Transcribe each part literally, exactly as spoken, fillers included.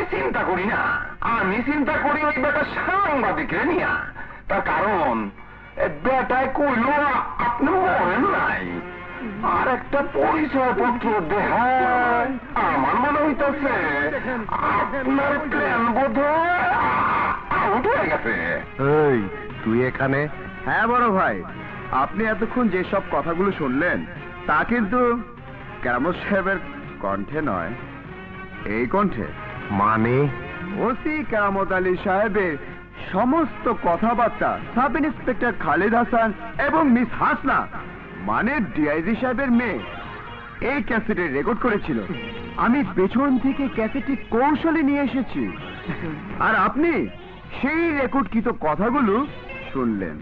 আমি চিন্তা করি না, আমি চিন্তা করি ওই বেটা সাংবাদিকরে নিয়া। তার কারণ বেটায় কইল আপনি মরেন নাই, আর একটা পরিচয় পত্র দেখায়। আমার মনে হইতেছে আপনার প্ল্যান বোধ আউট হয়ে গেছে। এই তুই এখানে? হ্যাঁ বড় ভাই, আপনি এতক্ষণ যেসব কথাগুলো শুনলেন তা কিন্তু কেরামত সাহেবের কণ্ঠে নয়, এই কণ্ঠে। মানে? ওসি কেরামত আলী সাহেবের সমস্ত কথাবার্তা সাব ইন্সপেক্টর খালিদ হাসান এবং মিস হাসনা মানে ডিআইজি সাহেবের মেয়ে এই ক্যাসেটে রেকর্ড করেছিল। আমি পেছন থেকে ক্যাসেটটি কৌশলে নিয়ে এসেছি, আর আপনি সেই রেকর্ডকৃত কথাগুলো শুনলেন।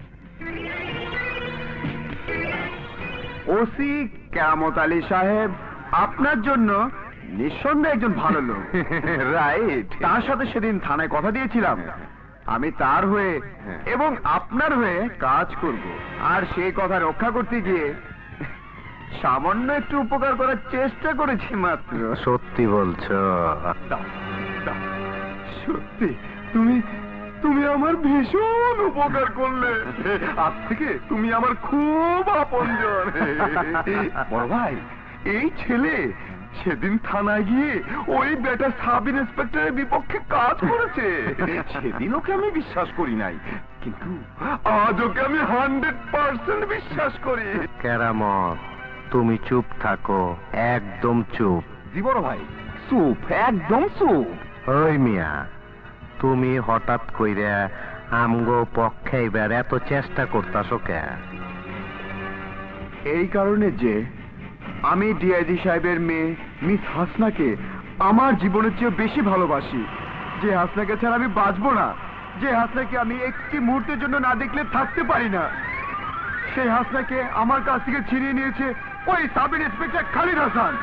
ওসি কেরামত আলী সাহেব আপনার জন্য নিঃসন্দেহে একজন ভালো লোক। রাইট। তার সাথে সেদিন থানায় কথা দিয়েছিলাম আমি তার হয়ে এবং আপনার হয়ে কাজ করব, আর সেই কথা রক্ষা করতে গিয়ে সামান্য একটু উপকার করার চেষ্টা করেছি মাত্র। সত্যি বলছো? সত্যি। তুমি তুমি আমার ভীষণ উপকার করলে। আজ থেকে তুমি আমার খুব আপনজন। বড় ভাই, এই ছেলে সেদিন থানায় গিয়ে ওই বেটা সাব ইন্সপেক্টরের বিপক্ষে কাজ করেছে। সেদিন ওকে আমি বিশ্বাস করি নাই, কিন্তু আজ ওকে আমি হান্ড্রেড পার্সেন্ট বিশ্বাস করি। কেরামত, তুমি চুপ থাকো, একদম চুপ। জি বড় ভাই, চুপ, একদম চুপ। ওই মিয়া, তুমি হঠাৎ কইরা আমগো পক্ষে এবার এত চেষ্টা করতাছো কে? এই কারণে যে আমি ডিআইজি সাহেবের মেয়ে মিস হাসনাকে আমার জীবনের চেয়ে বেশি ভালোবাসি। যে হাসনাকে ছাড়া আমি বাঁচবো না, যে হাসনাকে আমি একটি মুহূর্তের জন্য না দেখলে থাকতে পারি না, সেই হাসনাকে আমার কাছ থেকে ছিনিয়ে নিয়েছে ওই সাব ইন্সপেক্টর খালিদ হাসান।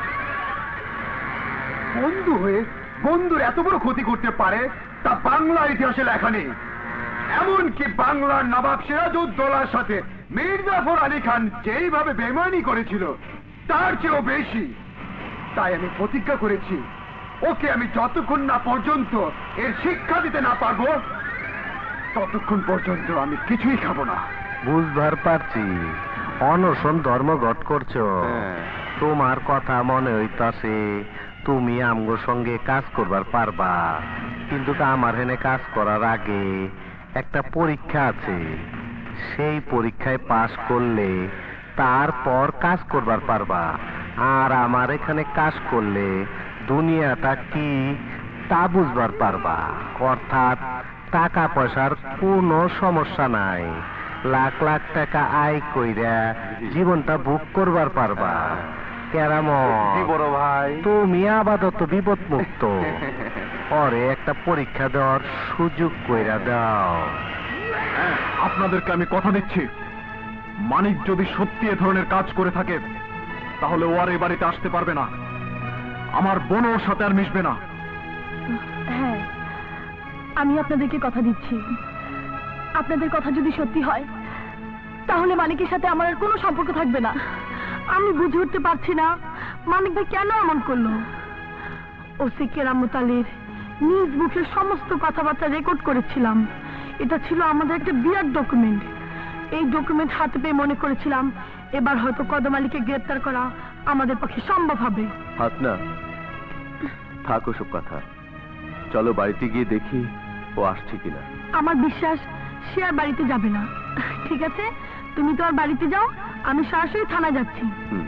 বন্ধু হয়ে বন্ধুর এত বড় ক্ষতি করতে পারে তা বাংলার ইতিহাসে লেখা নেই। এমনকি বাংলার নবাব সিরাজউদ্দৌলার সাথে মীর জাফর আলী খান যেইভাবে বেইমানি করেছিল তার চেয়েও বেশি। তাই আমি প্রতিজ্ঞা করেছি, ওকে আমি যতক্ষণ না পর্যন্ত এর শিক্ষা দিতে না পারবো ততক্ষণ পর্যন্ত আমি কিছুই খাবো না। বুঝবার পারছি, অনশন ধর্মঘট করছো। তোমার কথা মনে হইতাছে তুমি আমগো সঙ্গে কাজ করবার পারবা, কিন্তু আমার হেনে কাজ করার আগে একটা পরীক্ষা আছে। সেই পরীক্ষায় পাশ করলে তারপর কাজ করবার পারবা। আর আমার এখানে কাজ করলে দুনিয়াটা কি তা বুঝবার পারবা। অর্থাৎ টাকা পয়সার কোনো সমস্যা নাই, লাখ লাখ টাকা আয় কইরা জীবনটা ভোগ করবার পারবা। কেরামত, বড় ভাই, তুমি আপাতত বিপদ মুক্ত। পরে একটা পরীক্ষা দেওয়ার সুযোগ কইরা দাও। আপনাদেরকে আমি কথা দিচ্ছি, মানিক যদি সত্যি এ ধরনের কাজ করে থাকে তাহলে ও আর এই বাড়িতে আসতে পারবে না, আমার বোনও ওর সাথে আর মিশবে না। হ্যাঁ, আমি আপনাদেরকে কথা দিচ্ছি, আপনাদের কথা যদি সত্যি হয় তাহলে মানিকের সাথে আমার আর কোনো সম্পর্ক থাকবে না। আমি বুঝে উঠতে পারছি না মানিক ভাই কেন এমন করলো। ওসি কেরামত আলীর নিজ মুখের সমস্ত কথাবার্তা রেকর্ড করেছিলাম। এটা ছিল আমাদের একটা বিরাট ডকুমেন্ট। এই ডকুমেন্ট হাতে পেয়ে মনে করেছিলাম এবার হয়তো কদম আলীকে গ্রেপ্তার করা আমাদের পক্ষে সম্ভব হবে। হাসনা, থাকো সব কথা, চলো বাড়িতে গিয়ে দেখি ও আসছে কিনা। আমার বিশ্বাস সে আর বাড়িতে যাবে না। ঠিক আছে, তুমি তো আর বাড়িতে যাও, আমি সরাসরি থানায় যাচ্ছি।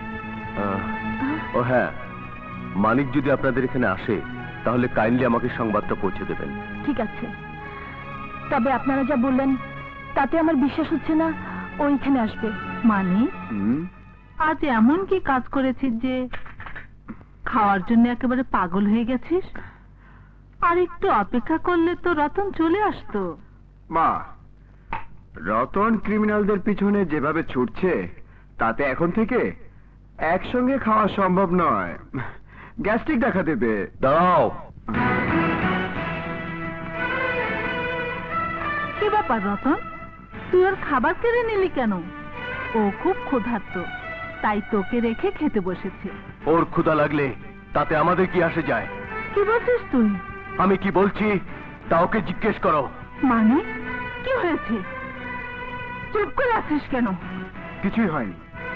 ও হ্যাঁ, মানিক যদি আপনাদের এখানে আসে তাহলে কাইন্ডলি আমাকে সংবাদটা পৌঁছে দেবেন। ঠিক আছে, তবে আপনারা যা বললেন তাতে আমার বিশ্বাস হচ্ছে না ও এখানে আসবে। মানে আজ এমন কি কাজ করেছিস যে খাওয়ার জন্য একেবারে পাগল হয়ে গেছিস? আর একটু অপেক্ষা করলে তো রতন চলে আসতো। মা, রতন ক্রিমিনালদের পিছনে যেভাবে ছুটছে তাতে এখন থেকে একসঙ্গে খাওয়া সম্ভব নয়, গ্যাস্ট্রিক দেখা দেবে। দাও। কি ব্যাপার রতন, তুই ওর খাবার কেড়ে নিলি কেন? ও খুব ক্ষুধার্ত, তাই তোকে রেখে খেতে বসেছে। ওর ক্ষুধা লাগলে তাতে আমাদের কি আসে যায়? কি বলছিস তুই? আমি কি বলছি তা ওকে জিজ্ঞেস করো। মানে কি হয়েছে? চুপ করে আছিস কেন? কিছুই হয়নি।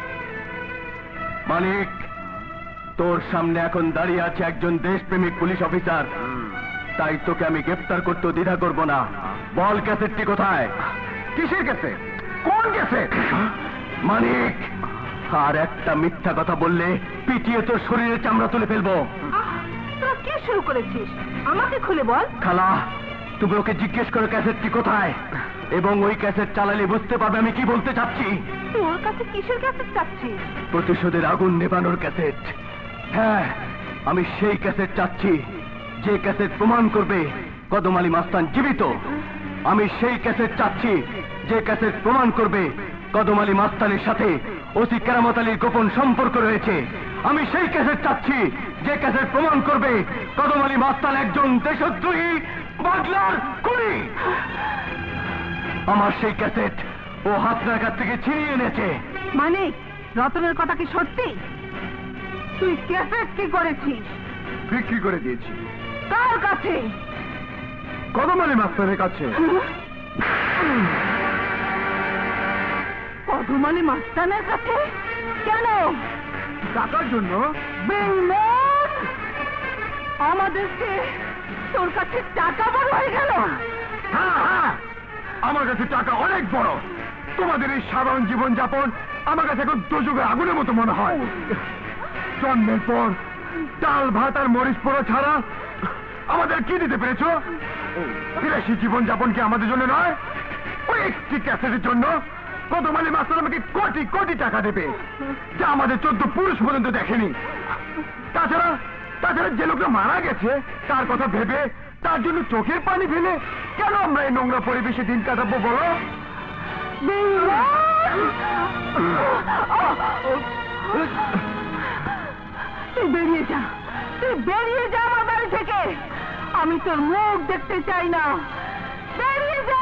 মানিক, তোর সামনে এখন দাঁড়িয়ে আছে একজন দেশপ্রেমিক পুলিশ অফিসার, তাই তোকে আমি গ্রেফতার করতে দ্বিধা করব না। বল ক্যাসেটটি কোথায়? কিসের ক্যাসেট? কোন ক্যাসেট? মানিক, আর একটা মিথ্যা কথা বললে পিটিয়ে তোর শরীরে চামড়া তুলে ফেলবো। তোরা কি শুরু করেছিস? আমাকে খুলে বল। খালা, তুমি ওকে জিজ্ঞেস করো ক্যাসেটটি কোথায়, এবং ওই ক্যাসেট চালালে বুঝতে পারবে আমি কি বলতে চাচ্ছি। তোর কাছে কিসের ক্যাসেট চাচ্ছিস? প্রতিশোধের আগুন নেভানোর ক্যাসেট। হ্যাঁ, আমি সেই ক্যাসেট চাচ্ছি যে ক্যাসেট প্রমাণ করবে কদম আলী মাস্তান জীবিত। আমি সেই ক্যাসেট চাচ্ছি যে ক্যাসেট প্রমাণ করবে কদম আলী মাস্তানের সাথে ওসি কেরামত আলীর গোপন সম্পর্ক রয়েছে। আমি সেই ক্যাসেট চাচ্ছি যে ক্যাসেট প্রমাণ করবে কদম আলী মাস্তান একজন দেশদ্রোহী বাংলার খুনি। আমার সেই ক্যাসেট ও হাতনার কাছ থেকে ছিনিয়ে এনেছে। মানে রতনের কথা কি সত্যি? তুই ক্যাসেট কি করেছিস? বিক্রি করে দিয়েছি। কার কাছে? কদম আলী মাস্তানের কাছে। কদম আলী মাস্তানের কাছে? কেন? টাকার জন্য। বেঈমান! আমাদেরকে তোর কাছে টাকা বড় হয়ে গেল। হ্যাঁ হ্যাঁ, আমার কাছে টাকা অনেক বড়। তোমাদের এই সাধারণ জীবন যাপন আমার কাছে এখন দোজখের আগুনের মতো মনে হয়। জন্মের পর ডাল ভাত আর মরিচ পোড়া ছাড়া আমাদের কি দিতে পেরেছো? বিলাসী জীবন যাপন কি আমাদের জন্য নয়? ওই একটি ক্যাসেটের জন্য কদম আলী মাস্টার আমাকে কোটি কোটি টাকা দেবে, যা আমাদের চোদ্দ পুরুষ পর্যন্ত দেখেনি। তাছাড়া তাছাড়া যে লোকটা মারা গেছে তার কথা ভেবে তার জন্য চোখের পানি ফেলে কেন আমরা এই নোংরা পরিবেশে দিন কাটাবো বলো? তুই বেরিয়ে যা, তুই বেরিয়ে যা আমার বাড়ি থেকে। আমি তোর মুখ দেখতে চাই না। বেরিয়ে যা।